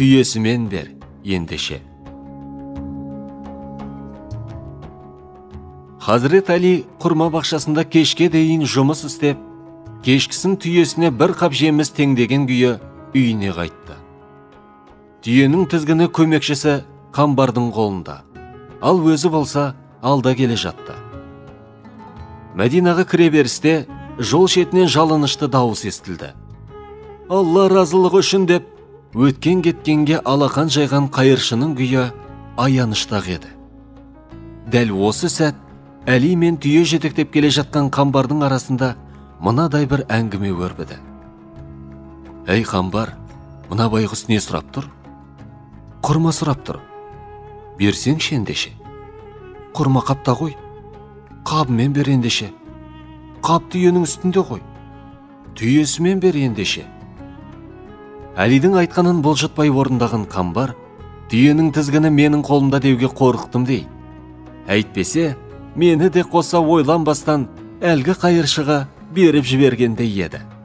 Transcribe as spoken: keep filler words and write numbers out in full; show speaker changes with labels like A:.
A: түйесімен бер ендеше. Хазірет Али құрма бақшасында кешке дейін жұмыс істеп, кешкісін түйесіне бір қап жеміс теңдеген күйі үйіне қайтты. Түйенің тізгіні көмекшісі қамбардың қолында, ал өзі болса алда келе жатты. Мәдинаға кіре берісте жол шетінен жалынышты дауыс естілді. Алла разылығы үшін деп, өткен кеткенге алақан жайған қайыршының күйі аяныштақ еді. Дәл осы сәт Әли мен түйе жетектеп келе жатқан қамбардың арасында мынадай бір әңгіме өрбіді. Әй қамбар, мына байғұс не сұрап тұр? Құрма сұрап тұр. Берсеңші ендеше. Құрма қапта ғой. Қабымен бер ендеше. Қап түйенің үстінде ғой. Түйесімен бер ендеше. Әлидің айтқанын бұлжытпай орындаған қамбар, түйенің тізгіні менің қолымда деуге қорықтым дей. Әйтпесе, мені де қоса ойланбастан әлгі қайыршыға беріп жібергендей еді.